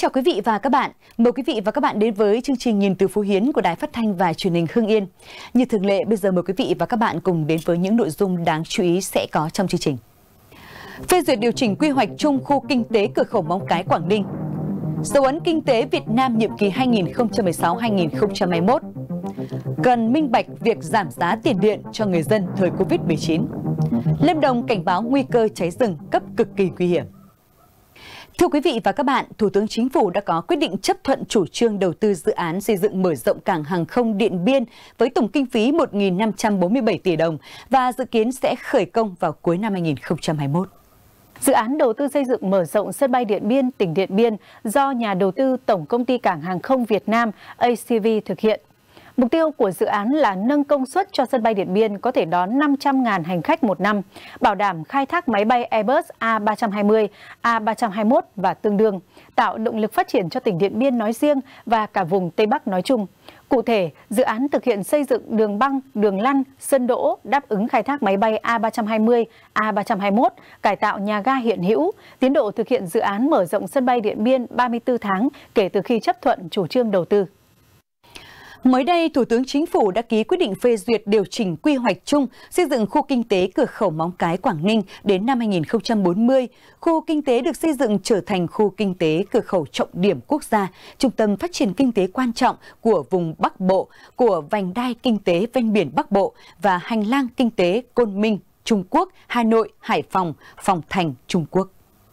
chào quý vị và các bạn. Mời quý vị và các bạn đến với chương trình Nhìn từ Phú Hiến của Đài Phát thanh và Truyền hình Hưng Yên. Như thường lệ, bây giờ mời quý vị và các bạn cùng đến với những nội dung đáng chú ý sẽ có trong chương trình. Phê duyệt điều chỉnh quy hoạch chung khu kinh tế cửa khẩu Móng Cái, Quảng Ninh. Dấu ấn kinh tế Việt Nam nhiệm kỳ 2016-2021. Cần minh bạch việc giảm giá tiền điện cho người dân thời Covid-19. Lâm Đồng cảnh báo nguy cơ cháy rừng cấp cực kỳ nguy hiểm. Thưa quý vị và các bạn, Thủ tướng Chính phủ đã có quyết định chấp thuận chủ trương đầu tư dự án xây dựng mở rộng cảng hàng không Điện Biên với tổng kinh phí 1.547 tỷ đồng và dự kiến sẽ khởi công vào cuối năm 2021. Dự án đầu tư xây dựng mở rộng sân bay Điện Biên, tỉnh Điện Biên do nhà đầu tư Tổng Công ty Cảng Hàng không Việt Nam ACV thực hiện. Mục tiêu của dự án là nâng công suất cho sân bay Điện Biên có thể đón 500.000 hành khách một năm, bảo đảm khai thác máy bay Airbus A320, A321 và tương đương, tạo động lực phát triển cho tỉnh Điện Biên nói riêng và cả vùng Tây Bắc nói chung. Cụ thể, dự án thực hiện xây dựng đường băng, đường lăn, sân đỗ đáp ứng khai thác máy bay A320, A321, cải tạo nhà ga hiện hữu. Tiến độ thực hiện dự án mở rộng sân bay Điện Biên 34 tháng kể từ khi chấp thuận chủ trương đầu tư. Mới đây, Thủ tướng Chính phủ đã ký quyết định phê duyệt điều chỉnh quy hoạch chung xây dựng khu kinh tế cửa khẩu Móng Cái, Quảng Ninh đến năm 2040. Khu kinh tế được xây dựng trở thành khu kinh tế cửa khẩu trọng điểm quốc gia, trung tâm phát triển kinh tế quan trọng của vùng Bắc Bộ, của vành đai kinh tế ven biển Bắc Bộ và hành lang kinh tế Côn Minh, Trung Quốc, Hà Nội, Hải Phòng, Phòng Thành, Trung Quốc.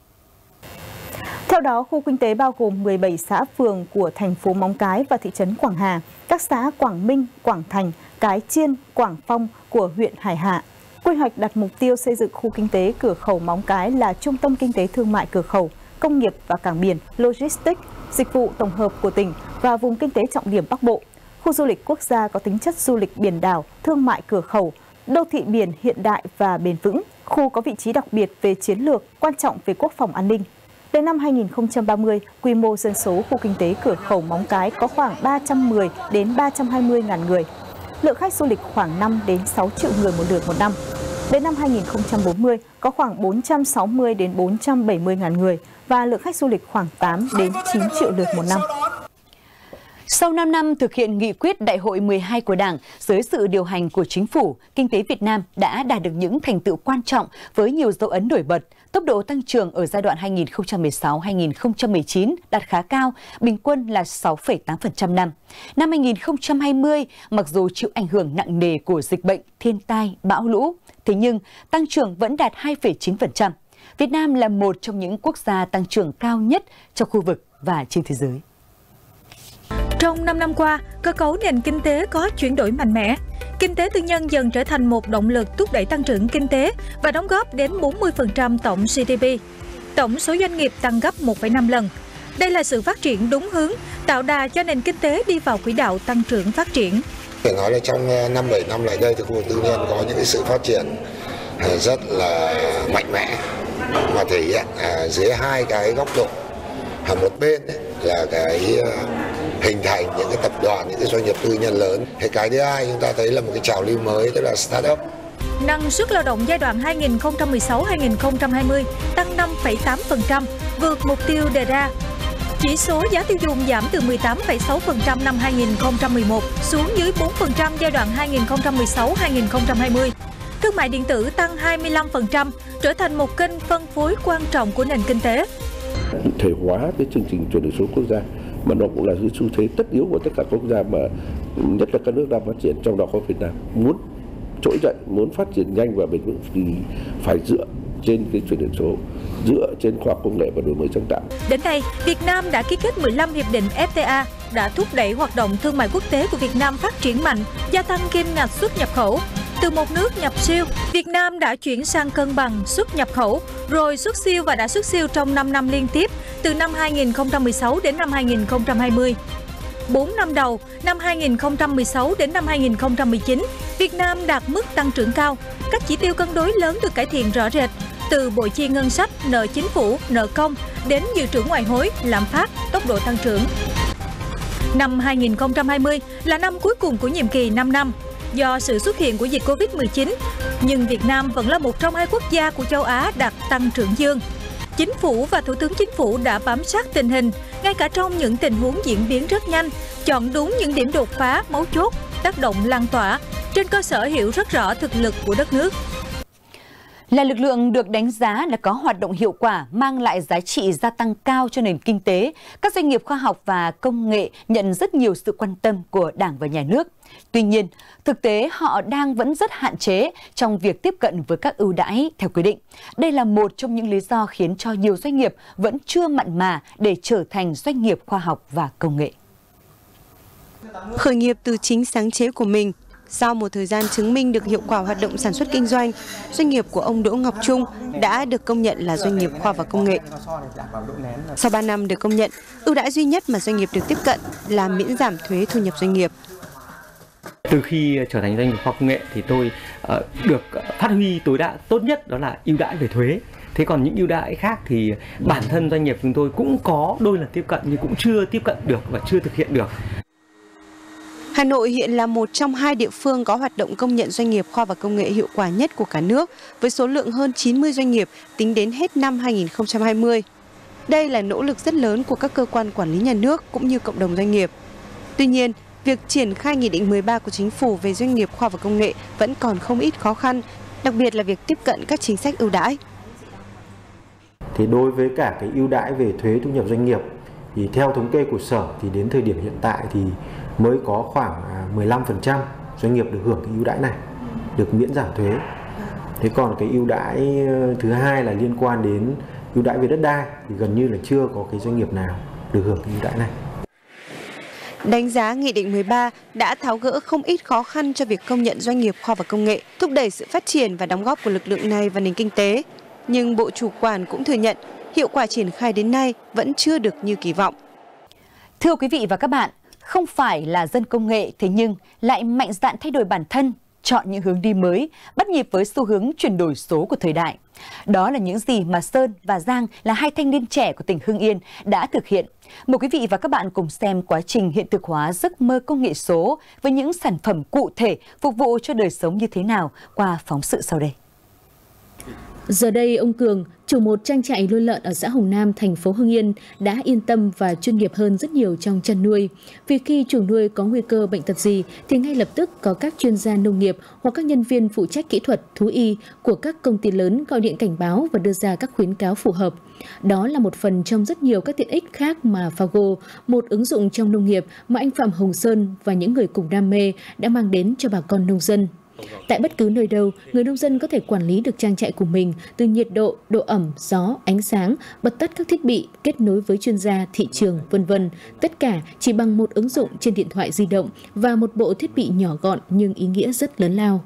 Theo đó, khu kinh tế bao gồm 17 xã phường của thành phố Móng Cái và thị trấn Quảng Hà, các xã Quảng Minh, Quảng Thành, Cái Chiên, Quảng Phong của huyện Hải Hà. Quy hoạch đặt mục tiêu xây dựng khu kinh tế cửa khẩu Móng Cái là trung tâm kinh tế thương mại cửa khẩu, công nghiệp và cảng biển, logistics, dịch vụ tổng hợp của tỉnh và vùng kinh tế trọng điểm Bắc Bộ. Khu du lịch quốc gia có tính chất du lịch biển đảo, thương mại cửa khẩu, đô thị biển hiện đại và bền vững. Khu có vị trí đặc biệt về chiến lược, quan trọng về quốc phòng an ninh. Đến năm 2030, quy mô dân số khu kinh tế cửa khẩu Móng Cái có khoảng 310 đến 320 ngàn người. Lượng khách du lịch khoảng 5 đến 6 triệu người một lượt một năm. Đến năm 2040, có khoảng 460 đến 470 ngàn người và lượng khách du lịch khoảng 8 đến 9 triệu lượt một năm. Sau 5 năm thực hiện nghị quyết Đại hội 12 của Đảng, dưới sự điều hành của Chính phủ, kinh tế Việt Nam đã đạt được những thành tựu quan trọng với nhiều dấu ấn nổi bật. Tốc độ tăng trưởng ở giai đoạn 2016-2019 đạt khá cao, bình quân là 6,8% năm. Năm 2020, mặc dù chịu ảnh hưởng nặng nề của dịch bệnh, thiên tai, bão lũ, thế nhưng tăng trưởng vẫn đạt 2,9%. Việt Nam là một trong những quốc gia tăng trưởng cao nhất trong khu vực và trên thế giới. Trong 5 năm qua, cơ cấu nền kinh tế có chuyển đổi mạnh mẽ. Kinh tế tư nhân dần trở thành một động lực thúc đẩy tăng trưởng kinh tế và đóng góp đến 40% tổng GDP. Tổng số doanh nghiệp tăng gấp 1,5 lần. Đây là sự phát triển đúng hướng, tạo đà cho nền kinh tế đi vào quỹ đạo tăng trưởng phát triển. Phải nói là trong 5-7 năm lại đây thì khu vực tư nhân có những sự phát triển rất là mạnh mẽ mà thể hiện dưới hai cái góc độ. Một bên là cái hình thành những cái tập đoàn, những cái doanh nghiệp tư nhân lớn. Cái thứ hai chúng ta thấy là một cái trào lưu mới, tức là startup. Năng suất lao động giai đoạn 2016-2020 tăng 5,8%, vượt mục tiêu đề ra. Chỉ số giá tiêu dùng giảm từ 18,6% năm 2011 xuống dưới 4% giai đoạn 2016-2020. Thương mại điện tử tăng 25%, trở thành một kênh phân phối quan trọng của nền kinh tế. Thể hóa cái chương trình chuyển đổi số quốc gia mà nó cũng là cái xu thế tất yếu của tất cả các quốc gia, mà nhất là các nước đang phát triển, trong đó có Việt Nam. Muốn trỗi dậy, muốn phát triển nhanh và bền vững thì phải dựa trên cái chuyển đổi số, dựa trên khoa học công nghệ và đổi mới sáng tạo. Đến nay, Việt Nam đã ký kết 15 hiệp định FTA, đã thúc đẩy hoạt động thương mại quốc tế của Việt Nam phát triển mạnh, gia tăng kim ngạch xuất nhập khẩu. Từ một nước nhập siêu, Việt Nam đã chuyển sang cân bằng xuất nhập khẩu, rồi xuất siêu và đã xuất siêu trong 5 năm liên tiếp, từ năm 2016 đến năm 2020. 4 năm đầu, năm 2016 đến năm 2019, Việt Nam đạt mức tăng trưởng cao. Các chỉ tiêu cân đối lớn được cải thiện rõ rệt, từ bội chi ngân sách, nợ chính phủ, nợ công, đến dự trữ ngoại hối, lạm phát, tốc độ tăng trưởng. Năm 2020 là năm cuối cùng của nhiệm kỳ 5 năm. Do sự xuất hiện của dịch Covid-19, nhưng Việt Nam vẫn là một trong hai quốc gia của châu Á đạt tăng trưởng dương. Chính phủ và Thủ tướng Chính phủ đã bám sát tình hình, ngay cả trong những tình huống diễn biến rất nhanh, chọn đúng những điểm đột phá, mấu chốt, tác động lan tỏa, trên cơ sở hiểu rất rõ thực lực của đất nước. Là lực lượng được đánh giá là có hoạt động hiệu quả, mang lại giá trị gia tăng cao cho nền kinh tế, các doanh nghiệp khoa học và công nghệ nhận rất nhiều sự quan tâm của Đảng và Nhà nước. Tuy nhiên, thực tế họ vẫn rất hạn chế trong việc tiếp cận với các ưu đãi theo quy định. Đây là một trong những lý do khiến cho nhiều doanh nghiệp vẫn chưa mặn mà để trở thành doanh nghiệp khoa học và công nghệ. Khởi nghiệp từ chính sáng chế của mình. Sau một thời gian chứng minh được hiệu quả hoạt động sản xuất kinh doanh, doanh nghiệp của ông Đỗ Ngọc Trung đã được công nhận là doanh nghiệp khoa và công nghệ. Sau 3 năm được công nhận, ưu đãi duy nhất mà doanh nghiệp được tiếp cận là miễn giảm thuế thu nhập doanh nghiệp. Từ khi trở thành doanh nghiệp khoa công nghệ thì tôi được phát huy tối đa tốt nhất, đó là ưu đãi về thuế. Thế còn những ưu đãi khác thì bản thân doanh nghiệp chúng tôi cũng có đôi lần tiếp cận nhưng cũng chưa tiếp cận được và chưa thực hiện được. Hà Nội hiện là một trong 2 địa phương có hoạt động công nhận doanh nghiệp khoa và công nghệ hiệu quả nhất của cả nước, với số lượng hơn 90 doanh nghiệp tính đến hết năm 2020. Đây là nỗ lực rất lớn của các cơ quan quản lý nhà nước cũng như cộng đồng doanh nghiệp. Tuy nhiên, việc triển khai Nghị định 13 của Chính phủ về doanh nghiệp khoa và công nghệ vẫn còn không ít khó khăn, đặc biệt là việc tiếp cận các chính sách ưu đãi. Thì đối với cả cái ưu đãi về thuế thu nhập doanh nghiệp thì theo thống kê của Sở thì đến thời điểm hiện tại thì mới có khoảng 15% doanh nghiệp được hưởng cái ưu đãi này, được miễn giảm thuế. Thế còn cái ưu đãi thứ hai là liên quan đến ưu đãi về đất đai thì gần như là chưa có cái doanh nghiệp nào được hưởng cái ưu đãi này. Đánh giá Nghị định 13 đã tháo gỡ không ít khó khăn cho việc công nhận doanh nghiệp khoa và công nghệ, thúc đẩy sự phát triển và đóng góp của lực lượng này vào nền kinh tế. Nhưng Bộ Chủ quản cũng thừa nhận hiệu quả triển khai đến nay vẫn chưa được như kỳ vọng. Thưa quý vị và các bạn, không phải là dân công nghệ thế nhưng lại mạnh dạn thay đổi bản thân, chọn những hướng đi mới, bắt nhịp với xu hướng chuyển đổi số của thời đại. Đó là những gì mà Sơn và Giang là 2 thanh niên trẻ của tỉnh Hưng Yên đã thực hiện. Mời quý vị và các bạn cùng xem quá trình hiện thực hóa giấc mơ công nghệ số với những sản phẩm cụ thể phục vụ cho đời sống như thế nào qua phóng sự sau đây. Giờ đây, ông Cường, chủ một trang trại nuôi lợn ở xã Hồng Nam, thành phố Hưng Yên, đã yên tâm và chuyên nghiệp hơn rất nhiều trong chăn nuôi. Vì khi chuồng nuôi có nguy cơ bệnh tật gì, thì ngay lập tức có các chuyên gia nông nghiệp hoặc các nhân viên phụ trách kỹ thuật, thú y của các công ty lớn gọi điện cảnh báo và đưa ra các khuyến cáo phù hợp. Đó là một phần trong rất nhiều các tiện ích khác mà Fago, một ứng dụng trong nông nghiệp mà anh Phạm Hồng Sơn và những người cùng đam mê đã mang đến cho bà con nông dân. Tại bất cứ nơi đâu, người nông dân có thể quản lý được trang trại của mình từ nhiệt độ, độ ẩm, gió, ánh sáng, bật tắt các thiết bị, kết nối với chuyên gia, thị trường, v.v. Tất cả chỉ bằng một ứng dụng trên điện thoại di động và một bộ thiết bị nhỏ gọn nhưng ý nghĩa rất lớn lao.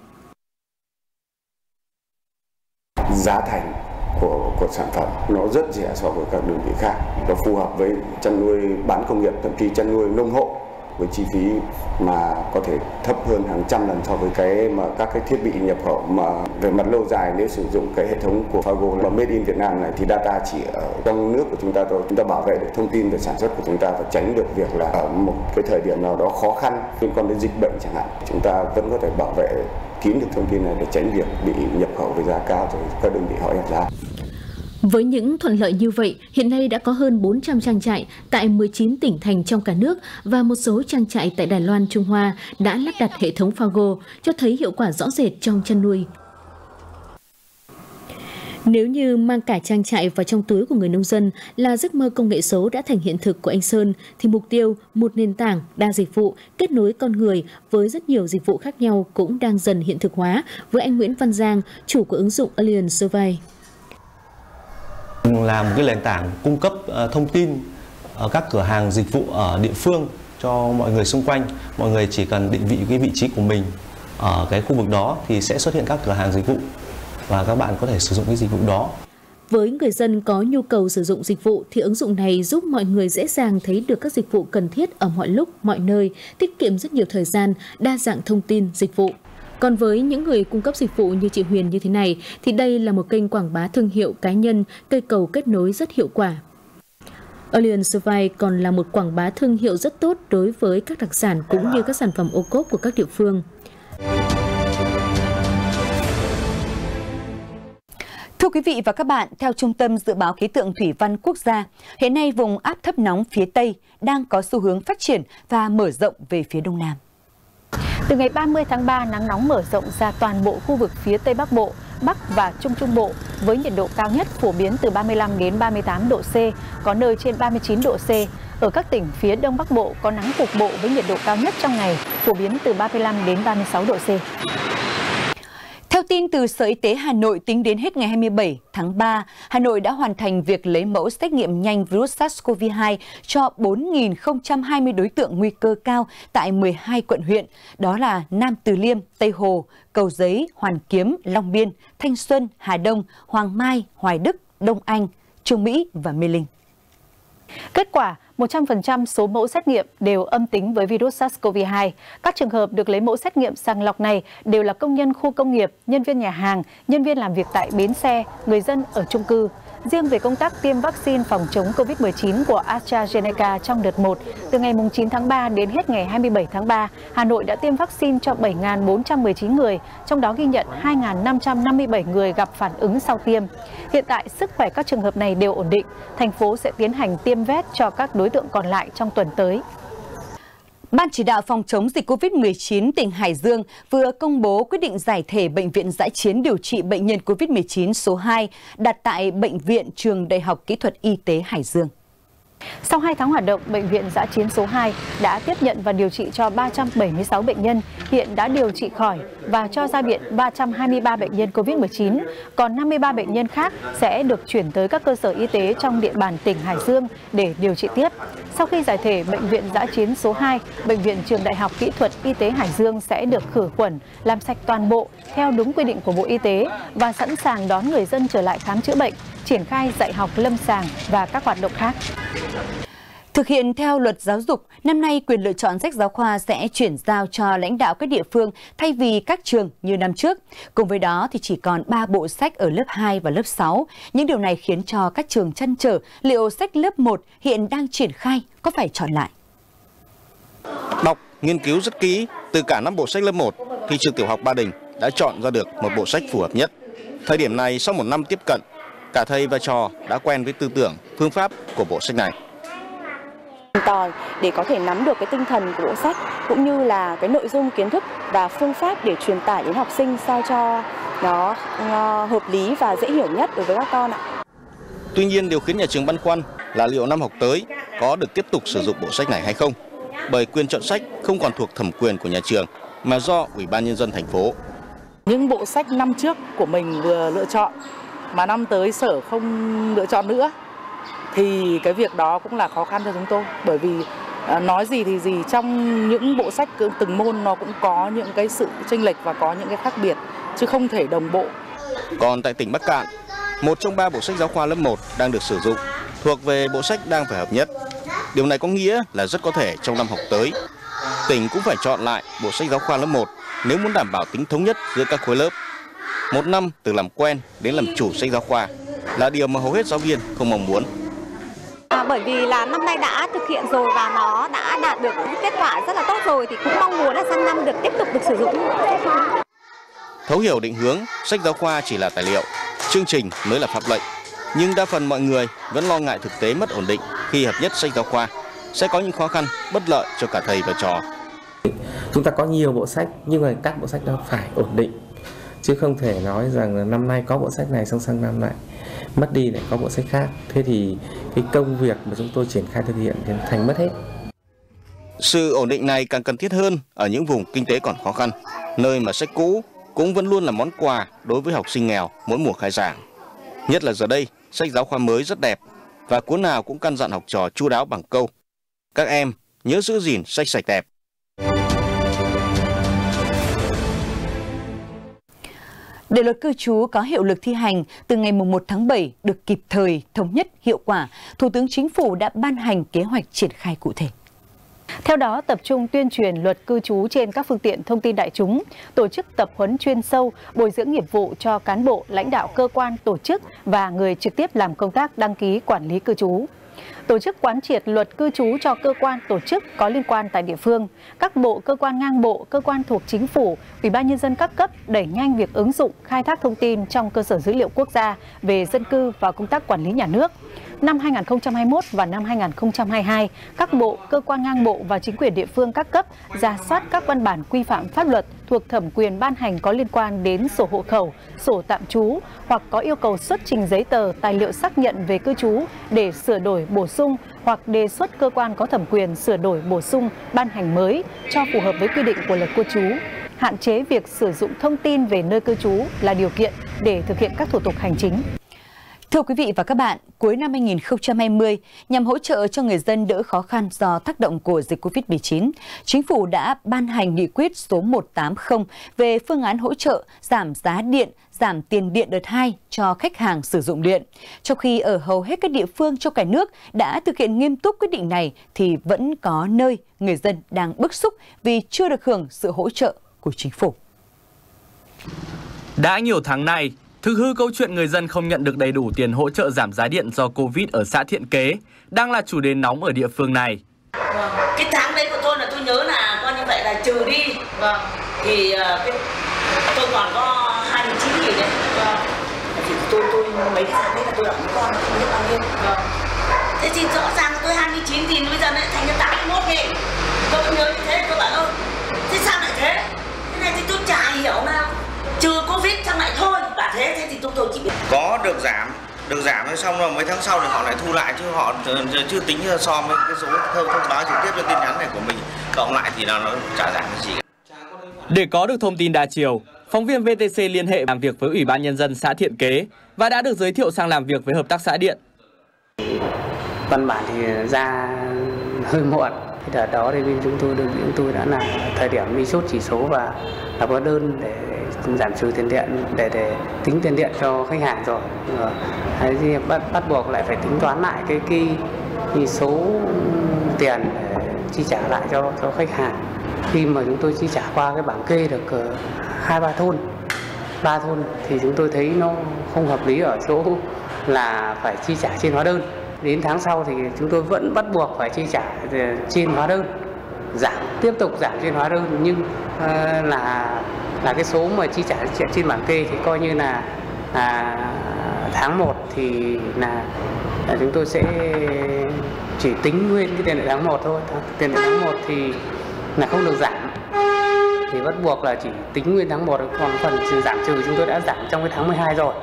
Giá thành của sản phẩm nó rất rẻ so với các đơn vị khác. Nó phù hợp với chăn nuôi bán công nghiệp, thậm chí chăn nuôi nông hộ, với chi phí mà có thể thấp hơn hàng trăm lần so với các cái thiết bị nhập khẩu. Mà về mặt lâu dài, nếu sử dụng cái hệ thống của Fago là Made in Việt Nam này thì data chỉ ở trong nước của chúng ta thôi. Chúng ta bảo vệ được thông tin về sản xuất của chúng ta và tránh được việc là ở một cái thời điểm nào đó khó khăn liên quan đến dịch bệnh chẳng hạn, chúng ta vẫn có thể bảo vệ kín được thông tin này để tránh việc bị nhập khẩu với giá cao rồi các đơn vị họ ép giá. Với những thuận lợi như vậy, hiện nay đã có hơn 400 trang trại tại 19 tỉnh thành trong cả nước và một số trang trại tại Đài Loan, Trung Hoa đã lắp đặt hệ thống Fago, cho thấy hiệu quả rõ rệt trong chăn nuôi. Nếu như mang cả trang trại vào trong túi của người nông dân là giấc mơ công nghệ số đã thành hiện thực của anh Sơn, thì mục tiêu một nền tảng đa dịch vụ kết nối con người với rất nhiều dịch vụ khác nhau cũng đang dần hiện thực hóa với anh Nguyễn Văn Giang, chủ của ứng dụng Alien Survey. Là một cái nền tảng cung cấp thông tin ở các cửa hàng dịch vụ ở địa phương cho mọi người xung quanh. Mọi người chỉ cần định vị cái vị trí của mình ở cái khu vực đó thì sẽ xuất hiện các cửa hàng dịch vụ và các bạn có thể sử dụng cái dịch vụ đó. Với người dân có nhu cầu sử dụng dịch vụ thì ứng dụng này giúp mọi người dễ dàng thấy được các dịch vụ cần thiết ở mọi lúc, mọi nơi, tiết kiệm rất nhiều thời gian, đa dạng thông tin, dịch vụ. Còn với những người cung cấp dịch vụ như chị Huyền như thế này thì đây là một kênh quảng bá thương hiệu cá nhân, cây cầu kết nối rất hiệu quả. Alien Survey còn là một quảng bá thương hiệu rất tốt đối với các đặc sản cũng như các sản phẩm ô cốp của các địa phương. Thưa quý vị và các bạn, theo Trung tâm Dự báo Khí tượng Thủy văn Quốc gia, hiện nay vùng áp thấp nóng phía Tây đang có xu hướng phát triển và mở rộng về phía Đông Nam. Từ ngày 30 tháng 3, nắng nóng mở rộng ra toàn bộ khu vực phía Tây Bắc Bộ, Bắc và Trung Trung Bộ với nhiệt độ cao nhất phổ biến từ 35 đến 38 độ C, có nơi trên 39 độ C. Ở các tỉnh phía Đông Bắc Bộ có nắng cục bộ với nhiệt độ cao nhất trong ngày phổ biến từ 35 đến 36 độ C. Theo tin từ Sở Y tế Hà Nội, tính đến hết ngày 27 tháng 3, Hà Nội đã hoàn thành việc lấy mẫu xét nghiệm nhanh virus SARS-CoV-2 cho 4.020 đối tượng nguy cơ cao tại 12 quận huyện, đó là Nam Từ Liêm, Tây Hồ, Cầu Giấy, Hoàn Kiếm, Long Biên, Thanh Xuân, Hà Đông, Hoàng Mai, Hoài Đức, Đông Anh, Trương Mỹ và Mê Linh. Kết quả, 100% số mẫu xét nghiệm đều âm tính với virus SARS-CoV-2. Các trường hợp được lấy mẫu xét nghiệm sàng lọc này đều là công nhân khu công nghiệp, nhân viên nhà hàng, nhân viên làm việc tại bến xe, người dân ở chung cư. Riêng về công tác tiêm vaccine phòng chống COVID-19 của AstraZeneca trong đợt 1, từ ngày 9 tháng 3 đến hết ngày 27 tháng 3, Hà Nội đã tiêm vaccine cho 7.419 người, trong đó ghi nhận 2.557 người gặp phản ứng sau tiêm. Hiện tại, sức khỏe các trường hợp này đều ổn định. Thành phố sẽ tiến hành tiêm vét cho các đối tượng còn lại trong tuần tới. Ban chỉ đạo phòng chống dịch COVID-19 tỉnh Hải Dương vừa công bố quyết định giải thể Bệnh viện Dã chiến điều trị bệnh nhân COVID-19 số 2 đặt tại Bệnh viện Trường Đại học Kỹ thuật Y tế Hải Dương. Sau 2 tháng hoạt động, Bệnh viện Dã chiến số 2 đã tiếp nhận và điều trị cho 376 bệnh nhân, hiện đã điều trị khỏi và cho ra viện 323 bệnh nhân COVID-19, còn 53 bệnh nhân khác sẽ được chuyển tới các cơ sở y tế trong địa bàn tỉnh Hải Dương để điều trị tiếp. Sau khi giải thể Bệnh viện Dã chiến số 2, Bệnh viện Trường Đại học Kỹ thuật Y tế Hải Dương sẽ được khử khuẩn, làm sạch toàn bộ theo đúng quy định của Bộ Y tế và sẵn sàng đón người dân trở lại khám chữa bệnh, triển khai dạy học lâm sàng và các hoạt động khác. Thực hiện theo luật giáo dục, năm nay quyền lựa chọn sách giáo khoa sẽ chuyển giao cho lãnh đạo các địa phương thay vì các trường như năm trước. Cùng với đó thì chỉ còn 3 bộ sách ở lớp 2 và lớp 6. Những điều này khiến cho các trường trăn trở liệu sách lớp 1 hiện đang triển khai có phải chọn lại. Đọc, nghiên cứu rất kỹ từ cả 5 bộ sách lớp 1 thì trường tiểu học Ba Đình đã chọn ra được một bộ sách phù hợp nhất. Thời điểm này sau một năm tiếp cận, cả thầy và trò đã quen với tư tưởng, phương pháp của bộ sách này. Tòi để có thể nắm được cái tinh thần của bộ sách cũng như là cái nội dung kiến thức và phương pháp để truyền tải đến học sinh sao cho nó hợp lý và dễ hiểu nhất đối với các con ạ. Tuy nhiên điều khiến nhà trường băn khoăn là liệu năm học tới có được tiếp tục sử dụng bộ sách này hay không, bởi quyền chọn sách không còn thuộc thẩm quyền của nhà trường mà do Ủy ban Nhân dân thành phố. Những bộ sách năm trước của mình vừa lựa chọn mà năm tới sở không lựa chọn nữa thì cái việc đó cũng là khó khăn cho chúng tôi, bởi vì nói gì thì gì, trong những bộ sách từng môn nó cũng có những cái sự chênh lệch và có những cái khác biệt chứ không thể đồng bộ. Còn tại tỉnh Bắc Kạn, một trong 3 bộ sách giáo khoa lớp 1 đang được sử dụng thuộc về bộ sách đang phải hợp nhất. Điều này có nghĩa là rất có thể trong năm học tới, tỉnh cũng phải chọn lại bộ sách giáo khoa lớp 1 nếu muốn đảm bảo tính thống nhất giữa các khối lớp. Một năm từ làm quen đến làm chủ sách giáo khoa là điều mà hầu hết giáo viên không mong muốn. Bởi vì là năm nay đã thực hiện rồi và nó đã đạt được những kết quả rất là tốt rồi thì cũng mong muốn là sang năm được tiếp tục được sử dụng. Thấu hiểu định hướng, sách giáo khoa chỉ là tài liệu, chương trình mới là pháp lệnh. Nhưng đa phần mọi người vẫn lo ngại thực tế mất ổn định khi hợp nhất sách giáo khoa sẽ có những khó khăn bất lợi cho cả thầy và trò. Chúng ta có nhiều bộ sách nhưng mà các bộ sách đó phải ổn định, chứ không thể nói rằng là năm nay có bộ sách này xong sang năm lại mất đi lại có bộ sách khác. Thế thì cái công việc mà chúng tôi triển khai thực hiện thì thành mất hết. Sự ổn định này càng cần thiết hơn ở những vùng kinh tế còn khó khăn, nơi mà sách cũ cũng vẫn luôn là món quà đối với học sinh nghèo mỗi mùa khai giảng. Nhất là giờ đây, sách giáo khoa mới rất đẹp và cuốn nào cũng căn dặn học trò chu đáo bằng câu: các em nhớ giữ gìn sách sạch đẹp. Để luật cư trú có hiệu lực thi hành từ ngày 1 tháng 7 được kịp thời, thống nhất, hiệu quả, Thủ tướng Chính phủ đã ban hành kế hoạch triển khai cụ thể. Theo đó, tập trung tuyên truyền luật cư trú trên các phương tiện thông tin đại chúng, tổ chức tập huấn chuyên sâu, bồi dưỡng nghiệp vụ cho cán bộ, lãnh đạo cơ quan, tổ chức và người trực tiếp làm công tác đăng ký quản lý cư trú. Tổ chức quán triệt luật cư trú cho cơ quan tổ chức có liên quan tại địa phương, các bộ, cơ quan ngang bộ, cơ quan thuộc chính phủ, Ủy ban nhân dân các cấp đẩy nhanh việc ứng dụng, khai thác thông tin trong cơ sở dữ liệu quốc gia về dân cư và công tác quản lý nhà nước. Năm 2021 và năm 2022, các bộ, cơ quan ngang bộ và chính quyền địa phương các cấp rà soát các văn bản quy phạm pháp luật thuộc thẩm quyền ban hành có liên quan đến sổ hộ khẩu, sổ tạm trú hoặc có yêu cầu xuất trình giấy tờ, tài liệu xác nhận về cư trú để sửa đổi, bổ sung hoặc đề xuất cơ quan có thẩm quyền sửa đổi, bổ sung, ban hành mới cho phù hợp với quy định của luật cư trú. Hạn chế việc sử dụng thông tin về nơi cư trú là điều kiện để thực hiện các thủ tục hành chính. Thưa quý vị và các bạn, cuối năm 2020, nhằm hỗ trợ cho người dân đỡ khó khăn do tác động của dịch Covid-19, Chính phủ đã ban hành nghị quyết số 180 về phương án hỗ trợ giảm giá điện, giảm tiền điện đợt 2 cho khách hàng sử dụng điện. Trong khi ở hầu hết các địa phương trong cả nước đã thực hiện nghiêm túc quyết định này, thì vẫn có nơi người dân đang bức xúc vì chưa được hưởng sự hỗ trợ của Chính phủ. Đã nhiều tháng nay, thực hư câu chuyện người dân không nhận được đầy đủ tiền hỗ trợ giảm giá điện do Covid ở xã Thiện Kế đang là chủ đề nóng ở địa phương này. Cái tháng đấy của tôi là tôi nhớ là coi như vậy là trừ đi, thì tôi còn có 29.000 đấy. Thì tôi mấy cái tháng đấy là tôi đã con không biết bao nhiêu. Thế thì rõ ràng tôi 29.000 bây giờ lại thành ra 81.000. Tôi cũng nhớ như thế, tôi bảo thế sao lại thế? Thế này thì tôi chả hiểu nào. Trừ Covid xong lại thôi, và thế thì tôi chỉ biết. Có được giảm xong rồi mấy tháng sau thì họ lại thu lại, chứ họ chưa tính so với cái số thông báo trực tiếp trên tin nhắn này của mình, cộng lại thì nó chả giảm cái gì. Để có được thông tin đa chiều, phóng viên VTC liên hệ làm việc với Ủy ban Nhân dân xã Thiện Kế và đã được giới thiệu sang làm việc với Hợp tác xã Điện. Văn bản thì ra hơi muộn. Đợt đó thì bên chúng tôi đã là thời điểm đi chốt chỉ số và lập hóa đơn để giảm trừ tiền điện, để tính tiền điện cho khách hàng rồi. Thì bắt buộc lại phải tính toán lại cái số tiền để chi trả lại cho khách hàng. Khi mà chúng tôi chi trả qua cái bảng kê được 2-3 thôn, 3 thôn thì chúng tôi thấy nó không hợp lý ở chỗ là phải chi trả trên hóa đơn. Đến tháng sau thì chúng tôi vẫn bắt buộc phải chi trả trên hóa đơn, tiếp tục giảm trên hóa đơn, nhưng là cái số mà chi trả trên bảng kê thì coi như là tháng 1 thì là chúng tôi sẽ chỉ tính nguyên cái tiền điện tháng 1 thôi. Tiền điện tháng 1 thì là không được giảm, thì bắt buộc là chỉ tính nguyên tháng 1, còn phần giảm trừ chúng tôi đã giảm trong cái tháng 12 rồi.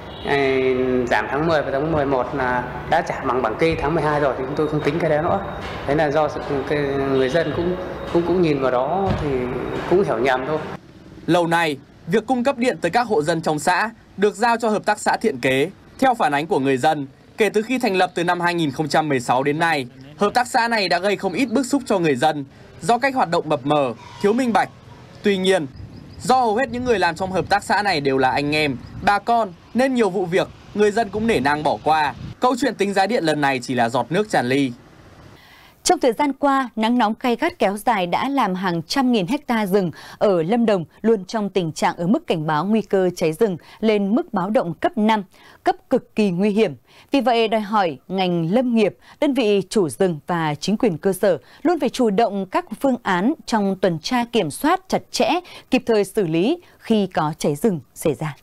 Giảm tháng 10 và tháng 11 là đã trả bằng bảng kê tháng 12 rồi, thì chúng tôi không tính cái đó nữa. Thế là do người dân cũng nhìn vào đó thì cũng hiểu nhầm thôi. Lâu nay, việc cung cấp điện tới các hộ dân trong xã được giao cho Hợp tác xã Thiện Kế. Theo phản ánh của người dân, kể từ khi thành lập từ năm 2016 đến nay, hợp tác xã này đã gây không ít bức xúc cho người dân do cách hoạt động mập mờ, thiếu minh bạch. Tuy nhiên, do hầu hết những người làm trong hợp tác xã này đều là anh em, bà con, nên nhiều vụ việc người dân cũng nể nang bỏ qua. Câu chuyện tính giá điện lần này chỉ là giọt nước tràn ly. Trong thời gian qua, nắng nóng gay gắt kéo dài đã làm hàng trăm nghìn hecta rừng ở Lâm Đồng luôn trong tình trạng ở mức cảnh báo nguy cơ cháy rừng lên mức báo động cấp 5, cấp cực kỳ nguy hiểm. Vì vậy, đòi hỏi ngành lâm nghiệp, đơn vị chủ rừng và chính quyền cơ sở luôn phải chủ động các phương án trong tuần tra kiểm soát chặt chẽ, kịp thời xử lý khi có cháy rừng xảy ra.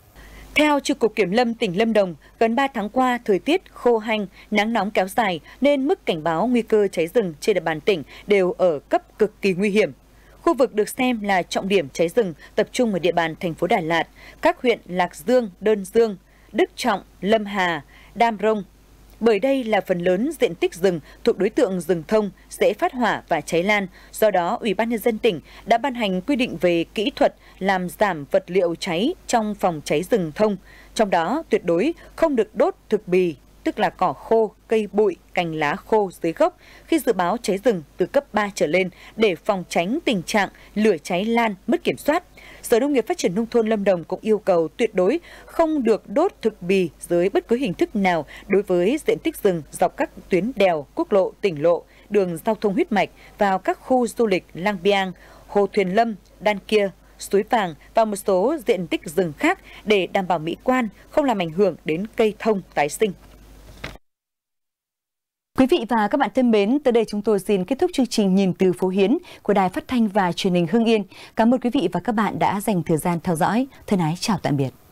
Theo Chi cục Kiểm lâm tỉnh Lâm Đồng, gần 3 tháng qua, thời tiết khô hanh, nắng nóng kéo dài nên mức cảnh báo nguy cơ cháy rừng trên địa bàn tỉnh đều ở cấp cực kỳ nguy hiểm. Khu vực được xem là trọng điểm cháy rừng tập trung ở địa bàn thành phố Đà Lạt, các huyện Lạc Dương, Đơn Dương, Đức Trọng, Lâm Hà, Đam Rông. Bởi đây là phần lớn diện tích rừng thuộc đối tượng rừng thông, dễ phát hỏa và cháy lan. Do đó, Ủy ban Nhân dân tỉnh đã ban hành quy định về kỹ thuật làm giảm vật liệu cháy trong phòng cháy rừng thông. Trong đó, tuyệt đối không được đốt thực bì, tức là cỏ khô, cây bụi, cành lá khô dưới gốc khi dự báo cháy rừng từ cấp 3 trở lên để phòng tránh tình trạng lửa cháy lan mất kiểm soát. Sở Nông nghiệp Phát triển Nông thôn Lâm Đồng cũng yêu cầu tuyệt đối không được đốt thực bì dưới bất cứ hình thức nào đối với diện tích rừng dọc các tuyến đèo, quốc lộ, tỉnh lộ, đường giao thông huyết mạch vào các khu du lịch Lang Biang, Hồ Thuyền Lâm, Đan Kia, Suối Vàng và một số diện tích rừng khác để đảm bảo mỹ quan, không làm ảnh hưởng đến cây thông tái sinh. Quý vị và các bạn thân mến, tới đây chúng tôi xin kết thúc chương trình Nhìn từ phố Hiến của Đài Phát thanh và Truyền hình Hưng Yên. Cảm ơn quý vị và các bạn đã dành thời gian theo dõi. Thân ái chào tạm biệt.